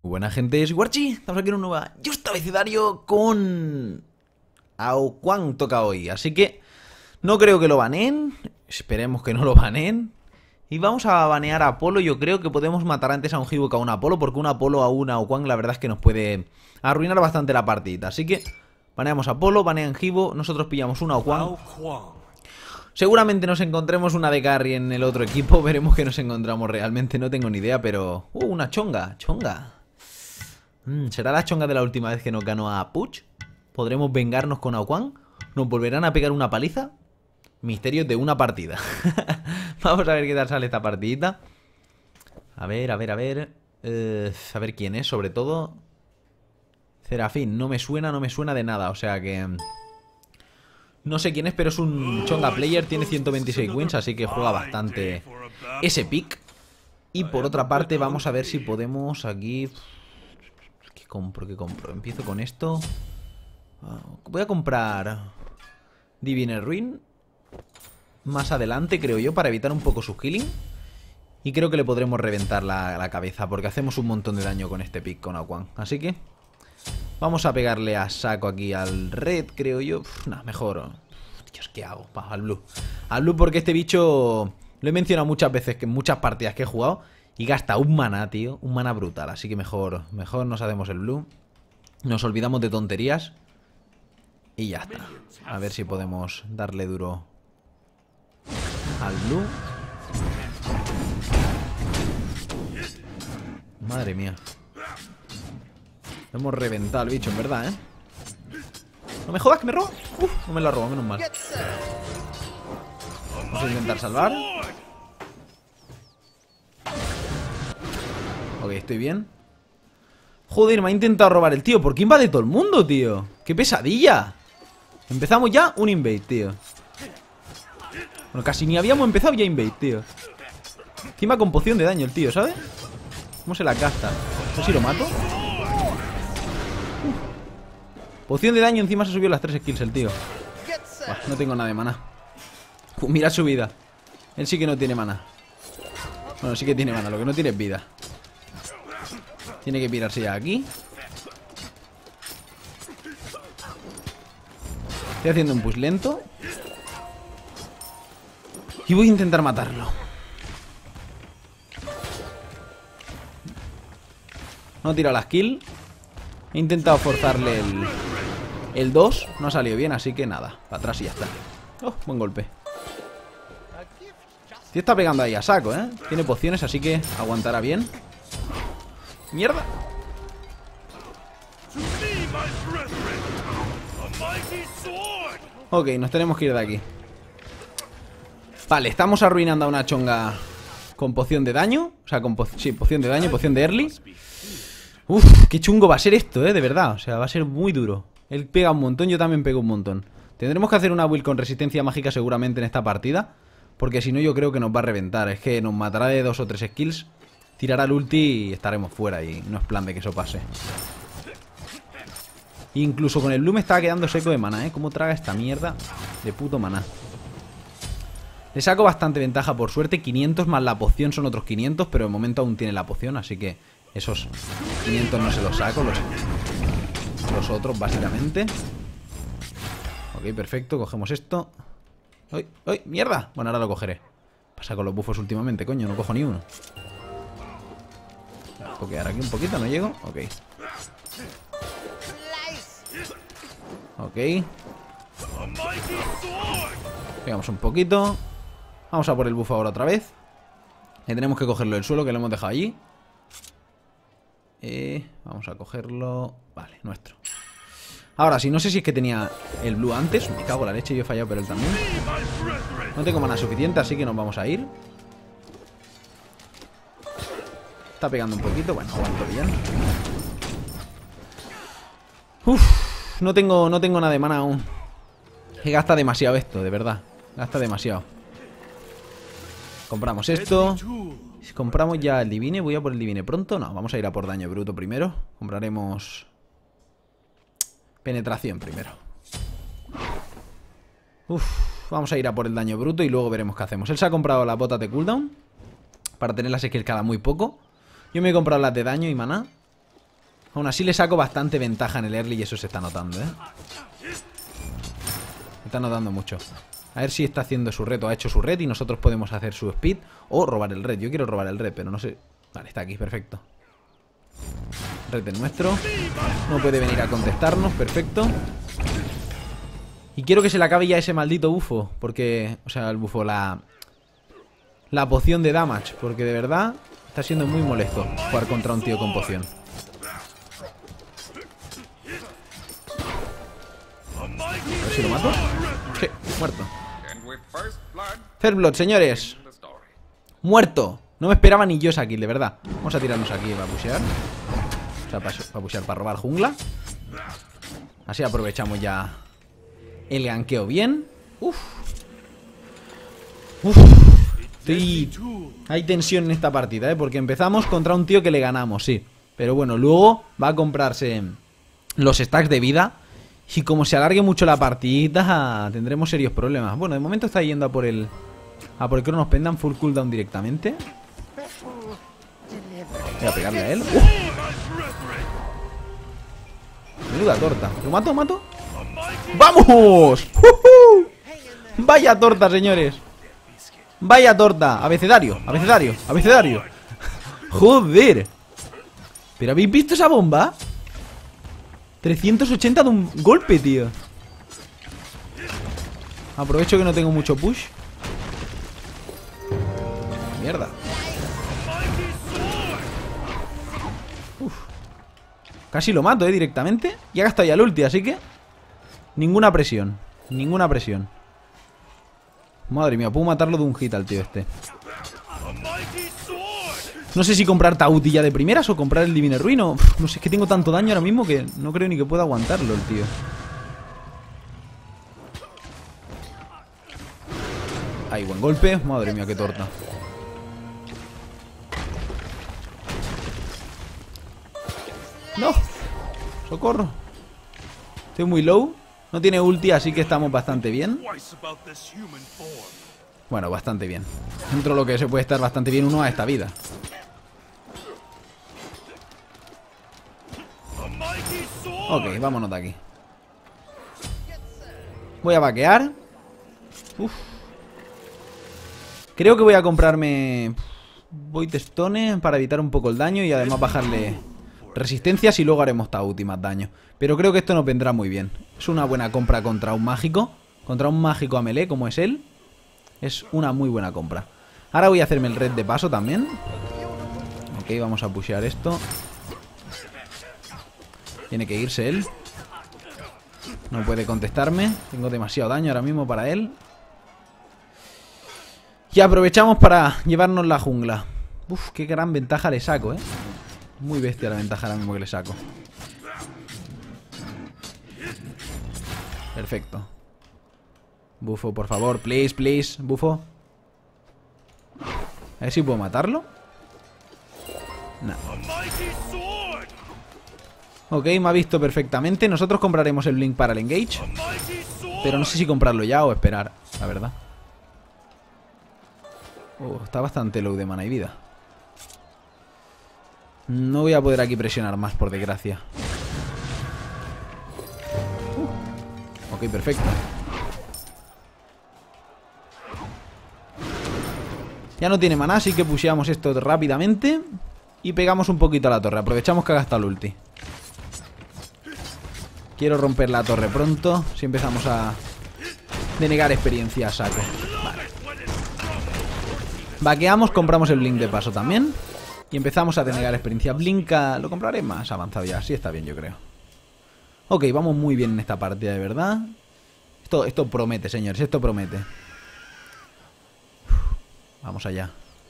Muy buena gente, soy Warchi, estamos aquí en un nuevo Justo Vecidario con Aokuang toca hoy, así que no creo que lo baneen, esperemos que no lo baneen. Y vamos a banear a Apolo. Yo creo que podemos matar antes a un Hibu que a un Apolo, porque un Apolo a un Aokuang la verdad es que nos puede arruinar bastante la partida. Así que baneamos a Apolo, banean Hibu, nosotros pillamos un Aokuang. Seguramente nos encontremos una de carry en el otro equipo, veremos que nos encontramos realmente, no tengo ni idea, pero... una chonga. ¿Será la chonga de la última vez que nos ganó a Puch? ¿Podremos vengarnos con Aokuang? ¿Nos volverán a pegar una paliza? Misterios de una partida. Vamos a ver qué tal sale esta partidita. A ver. A ver quién es, sobre todo. Serafín, no me suena de nada, o sea que... No sé quién es, pero es un chonga player, tiene 126 wins, así que juega bastante ese pick. Y por otra parte vamos a ver si podemos aquí... ¿Qué compro? Empiezo con esto. Voy a comprar Divine Ruin más adelante, creo yo, para evitar un poco su healing. Y creo que le podremos reventar la cabeza, porque hacemos un montón de daño con este pick con Aokuang. Así que vamos a pegarle a saco aquí al red, creo yo. Mejor. Dios, ¿qué hago? Al blue. Al blue, porque este bicho lo he mencionado muchas veces, que en muchas partidas que he jugado, y gasta un maná, tío. Un maná brutal. Así que mejor nos hacemos el blue. Nos olvidamos de tonterías. Y ya está. A ver si podemos darle duro al blue. Madre mía. Lo hemos reventado al bicho, en verdad, ¿eh? No me jodas, que me roba. No me la roba, menos mal. Vamos a intentar salvar. Ok, estoy bien. Joder, me ha intentado robar el tío. ¿Por qué invade todo el mundo, tío? ¡Qué pesadilla! Empezamos ya un invade, tío. Bueno, casi ni habíamos empezado ya invade, tío. Encima con poción de daño el tío, ¿sabes? ¿Cómo se la casta? No sé si lo mato. Poción de daño, encima se subió las 3 skills el tío. Buah, no tengo nada de mana. Mira su vida. Él sí que no tiene mana. Bueno, sí que tiene mana, lo que no tiene es vida. Tiene que pirarse ya aquí. Estoy haciendo un push lento. Y voy a intentar matarlo. No he tirado la skill. He intentado forzarle el 2. No ha salido bien, así que nada. Para atrás y ya está. Oh, buen golpe. Tío está pegando ahí a saco, ¿eh? Tiene pociones, así que aguantará bien. ¡Mierda! Ok, nos tenemos que ir de aquí. Vale, estamos arruinando a una chonga con poción de daño. O sea, con poción de daño, poción de early. Uf, qué chungo va a ser esto, de verdad. O sea, va a ser muy duro. Él pega un montón, yo también pego un montón. Tendremos que hacer una build con resistencia mágica seguramente en esta partida, porque si no yo creo que nos va a reventar. Es que nos matará de 2 o 3 skills. Tirará el ulti y estaremos fuera. Y no es plan de que eso pase. Incluso con el blue me estaba quedando seco de mana, ¿Cómo traga esta mierda de puto maná? Le saco bastante ventaja, por suerte. 500 más la poción son otros 500, pero de momento aún tiene la poción, así que esos 500 no se los saco, los otros básicamente. Ok, perfecto, cogemos esto. ¡Ay, ay, mierda! Bueno, ahora lo cogeré. Pasa con los buffos últimamente, coño, no cojo ni uno. Voy a pokear aquí un poquito, ¿no llego? Ok. Ok. Pegamos un poquito. Vamos a por el buff ahora otra vez. Tenemos que cogerlo del suelo, que lo hemos dejado allí. Vamos a cogerlo. Vale, nuestro. Ahora sí, no sé si es que tenía el blue antes. Me cago en la leche, yo he fallado, pero él también. No tengo mana suficiente, así que nos vamos a ir. Está pegando un poquito. Bueno, aguanto bien. No tengo nada de mana aún. Que gasta demasiado esto, de verdad. Gasta demasiado. Compramos esto. Si compramos ya el divine, voy a por el divine pronto. No, vamos a ir a por daño bruto primero. Compraremos penetración primero. Vamos a ir a por el daño bruto y luego veremos qué hacemos. Él se ha comprado las botas de cooldown para tener las skills cada muy poco. Yo me he comprado las de daño y maná. Aún así le saco bastante ventaja en el early y eso se está notando, ¿eh? Se está notando mucho. A ver si está haciendo su red o ha hecho su red y nosotros podemos hacer su speed o robar el red. Yo quiero robar el red, pero no sé. Vale, está aquí, perfecto. Red del nuestro. No puede venir a contestarnos, perfecto. Y quiero que se le acabe ya ese maldito bufo. Porque, o sea, el bufo, la poción de damage. Porque de verdad está siendo muy molesto jugar contra un tío con poción. A ver si lo mato. Sí, muerto. First Blood, señores. Muerto. No me esperaba ni yo esa kill, de verdad. Vamos a tirarnos aquí para pushear. O sea, para pushear, para robar jungla. Así aprovechamos ya el ganqueo bien. Uf. Uf. Sí. Hay tensión en esta partida, ¿eh? Porque empezamos contra un tío que le ganamos, sí. Pero bueno, luego va a comprarse los stacks de vida. Y como se alargue mucho la partida, tendremos serios problemas. Bueno, de momento está yendo a por el Cronos Pendant full cooldown directamente. Voy a pegarle a él. Menuda torta. ¿Lo mato? ¿Mato? ¡Vamos! Vaya torta, señores. Vaya torta. Abecedario, abecedario, abecedario. Joder. ¿Pero habéis visto esa bomba? 380 de un golpe, tío. Aprovecho que no tengo mucho push. Mierda. Uf. Casi lo mato, directamente. Y ha gastado ya el ulti, así que ninguna presión. Ninguna presión. Madre mía, puedo matarlo de un hit al tío este. No sé si comprar Tauti ya de primeras o comprar el Divine Ruin. No sé, es que tengo tanto daño ahora mismo que no creo ni que pueda aguantarlo el tío. Ahí, buen golpe. Madre mía, qué torta. ¡No! ¡Socorro! Estoy muy low. No tiene ulti, así que estamos bastante bien. Bueno, bastante bien. Dentro de lo que se puede estar bastante bien uno a esta vida. Ok, vámonos de aquí. Voy a vaquear. Uf. Creo que voy a comprarme Void Stone para evitar un poco el daño y además bajarle resistencias y luego haremos Tauti más daño. Pero creo que esto nos vendrá muy bien. Es una buena compra contra un mágico. Contra un mágico a melee como es él. Es una muy buena compra. Ahora voy a hacerme el red de paso también. Ok, vamos a pushear esto. Tiene que irse él. No puede contestarme. Tengo demasiado daño ahora mismo para él. Y aprovechamos para llevarnos la jungla. Uf, qué gran ventaja le saco, Muy bestia la ventaja ahora mismo que le saco. Perfecto. Bufo, por favor, please, please. Bufo. A ver si puedo matarlo. No. Ok, me ha visto perfectamente. Nosotros compraremos el Blink para el Engage. Pero no sé si comprarlo ya o esperar, la verdad. Está bastante low de mana y vida. No voy a poder aquí presionar más, por desgracia. Ok, perfecto. Ya no tiene maná, así que pusheamos esto rápidamente. Y pegamos un poquito a la torre. Aprovechamos que ha gastado el ulti. Quiero romper la torre pronto. Si empezamos a denegar experiencia a saco. Vale. Vaqueamos, compramos el Blink de paso también. Y empezamos a denegar experiencia. Blink lo compraré más avanzado ya. Sí está bien, yo creo. Ok, vamos muy bien en esta partida, de verdad. Esto promete, señores. Esto promete. Vamos allá.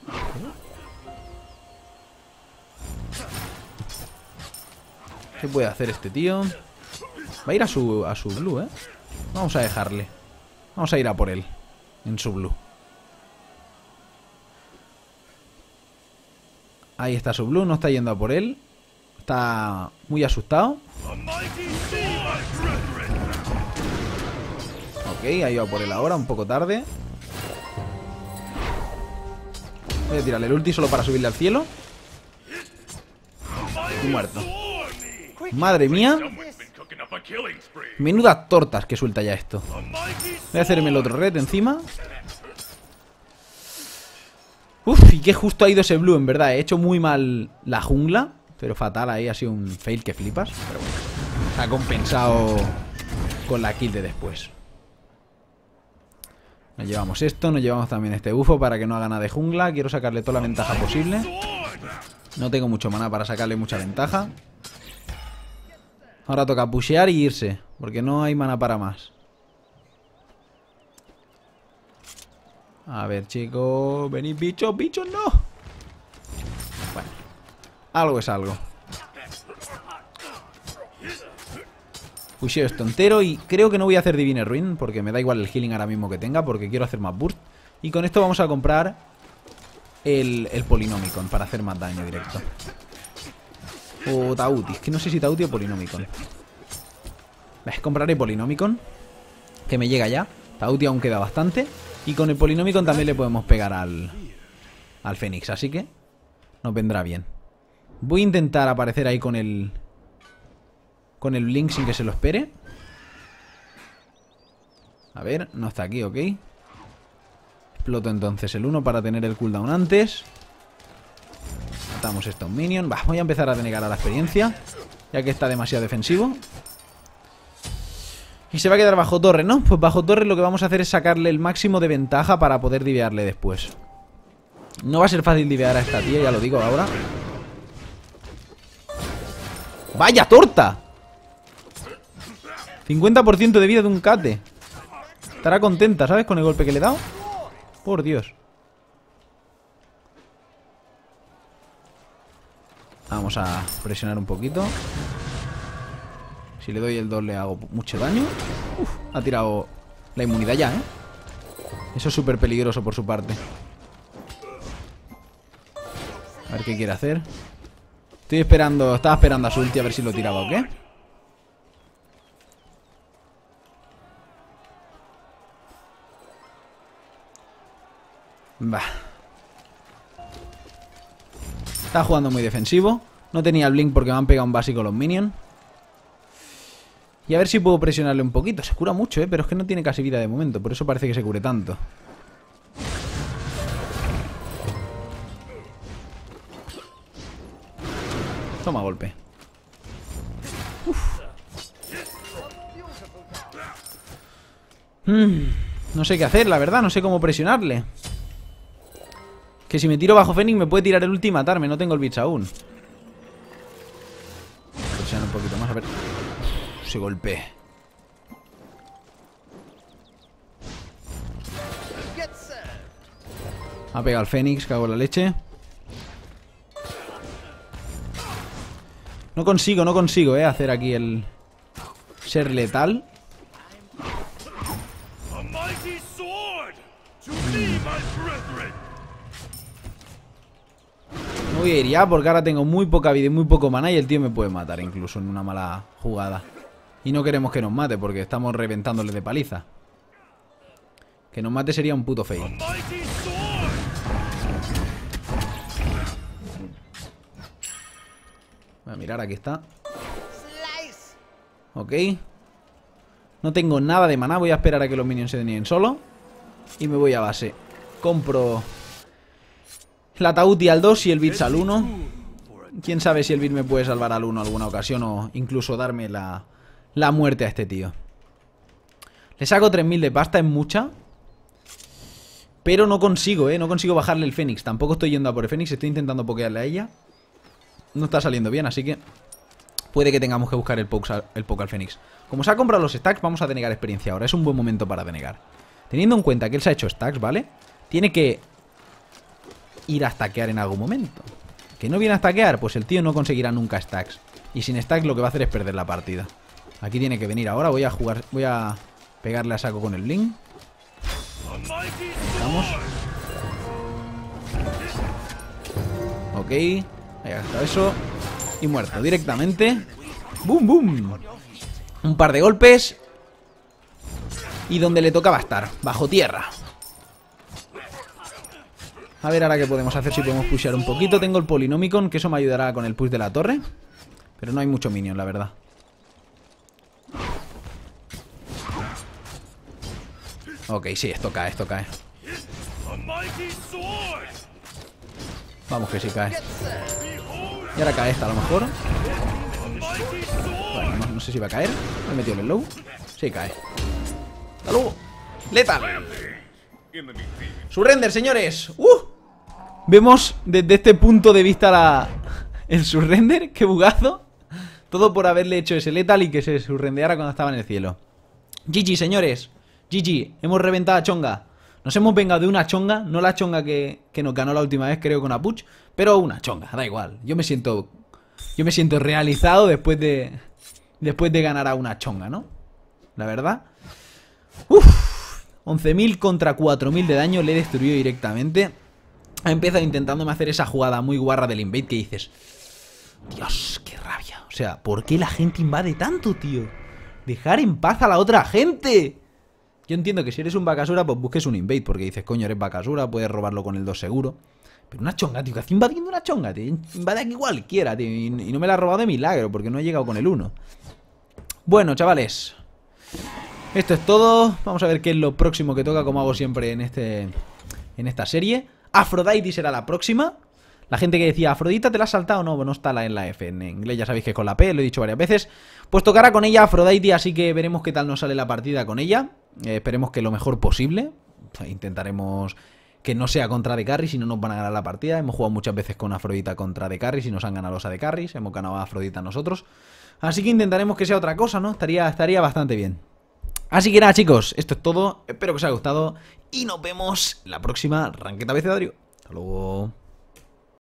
¿Qué puede hacer este tío? Va a ir a su blue, Vamos a dejarle. Vamos a ir a por él. En su blue. Ahí está su blue, no está yendo a por él. Está muy asustado. Ok, ha ido a por él ahora, un poco tarde. Voy a tirarle el ulti solo para subirle al cielo. Y muerto. Madre mía. Menudas tortas que suelta ya esto. Voy a hacerme el otro red encima. Uf, y qué justo ha ido ese blue, en verdad. He hecho muy mal la jungla, pero fatal ahí, ha sido un fail que flipas. Pero bueno, se ha compensado con la kill de después. Nos llevamos esto, nos llevamos también este bufo para que no haga nada de jungla. Quiero sacarle toda la ventaja posible. No tengo mucho maná para sacarle mucha ventaja. Ahora toca pushear y irse, porque no hay maná para más. A ver, chicos. Venid, bichos, bichos, no. Bueno, algo es algo. Pusheo esto entero y creo que no voy a hacer Divine Ruin, porque me da igual el healing ahora mismo que tenga, porque quiero hacer más burst. Y con esto vamos a comprar el Polinomicon para hacer más daño directo. O Tauti, es que no sé si Tauti o Polinomicon. Compraré Polinomicon, que me llega ya. Tauti aún queda bastante. Y con el Polinomicon también le podemos pegar al Fénix, así que nos vendrá bien. Voy a intentar aparecer ahí con el Blink sin que se lo espere. A ver, no está aquí, ok. Exploto entonces el 1 para tener el cooldown antes. Matamos esto a un minion. Voy a empezar a denegar a la experiencia, ya que está demasiado defensivo. Y se va a quedar bajo torre, ¿no? Pues bajo torre lo que vamos a hacer es sacarle el máximo de ventaja para poder divearle después. No va a ser fácil divear a esta tía, ya lo digo ahora. ¡Vaya torta! 50% de vida de un cate. Estará contenta, ¿sabes? Con el golpe que le he dado. Por Dios. Vamos a presionar un poquito. Si le doy el 2 le hago mucho daño. Uf, ha tirado la inmunidad ya, ¿eh? Eso es súper peligroso por su parte. A ver qué quiere hacer. Estaba esperando a su ulti a ver si lo tiraba o qué. Bah. Está jugando muy defensivo. No tenía el blink porque me han pegado un básico los minions. Y a ver si puedo presionarle un poquito. Se cura mucho, pero es que no tiene casi vida de momento. Por eso parece que se cure tanto. Toma golpe. No sé qué hacer, la verdad. No sé cómo presionarle. Que si me tiro bajo Fénix me puede tirar el ulti y matarme. No tengo el bits aún. Presionar un poquito más, a ver. Ese golpe. Ha pegado al Fénix, cago en la leche. No consigo, hacer aquí el ser letal. No voy a ir ya porque ahora tengo muy poca vida y muy poco maná y el tío me puede matar incluso en una mala jugada. Y no queremos que nos mate porque estamos reventándole de paliza. Que nos mate sería un puto fail. Voy a mirar, aquí está. Ok. No tengo nada de maná, voy a esperar a que los minions se denien solo. Y me voy a base. Compro la Tauti al 2 y el Bits al 1. Quién sabe si el Bits me puede salvar al 1 alguna ocasión o incluso darme la muerte a este tío. Le saco 3000 de pasta, es mucha. Pero no consigo, no consigo bajarle el Fénix. Tampoco estoy yendo a por el Fénix, estoy intentando pokearle a ella. No está saliendo bien, así que puede que tengamos que buscar el poke al Fénix. Como se ha comprado los stacks, vamos a denegar experiencia ahora. Es un buen momento para denegar. Teniendo en cuenta que él se ha hecho stacks, ¿vale? Tiene que ir a stackear en algún momento. ¿Que no viene a stackear? Pues el tío no conseguirá nunca stacks. Y sin stacks lo que va a hacer es perder la partida. Aquí tiene que venir ahora. Voy a pegarle a saco con el blink. Vamos. Ok. Ahí está eso. Y muerto directamente. ¡Bum, bum! Un par de golpes. Y donde le tocaba estar, bajo tierra. A ver ahora qué podemos hacer, si podemos pushear un poquito. Tengo el Polinomicon, que eso me ayudará con el push de la torre. Pero no hay mucho minion, la verdad. Ok, sí, esto cae, esto cae. Vamos que sí cae. Y ahora cae esta a lo mejor. Bueno, no sé si va a caer. Me he metido en el low. Sí cae. ¡Hasta luego! ¡Lethal! ¡Surrender, señores! Vemos desde este punto de vista el surrender. ¡Qué bugazo! Todo por haberle hecho ese lethal y que se surrendeara cuando estaba en el cielo. GG, señores. GG. Hemos reventado a Chonga. Nos hemos vengado de una chonga. No la chonga que nos ganó la última vez, creo, con Apuch. Pero una chonga, da igual. Yo me siento realizado después de ganar a una chonga, ¿no? La verdad. 11.000 contra 4.000 de daño. Le he destruido directamente. Ha empezado intentándome hacer esa jugada muy guarra del invade que dices: Dios, qué rabia. O sea, ¿por qué la gente invade tanto, tío? Dejar en paz a la otra gente. Yo entiendo que si eres un Bakasura, pues busques un invade, porque dices, coño, eres Bakasura, puedes robarlo con el 2 seguro. Pero una chonga, tío, que hace invadiendo una chonga, tío. Invade aquí cualquiera, tío. Y no me la ha robado de milagro, porque no he llegado con el 1. Bueno, chavales, esto es todo. Vamos a ver qué es lo próximo que toca, como hago siempre en esta serie. Aphrodite será la próxima. La gente que decía, ¿Afrodita te la has saltado? No, no está en la F. En inglés ya sabéis que es con la P, lo he dicho varias veces. Pues tocará con ella Aphrodite, así que veremos qué tal nos sale la partida con ella. Esperemos que lo mejor posible. Intentaremos que no sea contra de carry, si no nos van a ganar la partida. Hemos jugado muchas veces con Afrodita contra de carry, si nos han ganado los AD carries. Hemos ganado a Afrodita nosotros. Así que intentaremos que sea otra cosa, ¿no? Estaría bastante bien. Así que nada, chicos, esto es todo. Espero que os haya gustado y nos vemos la próxima Ranked Abecedario. Hasta luego.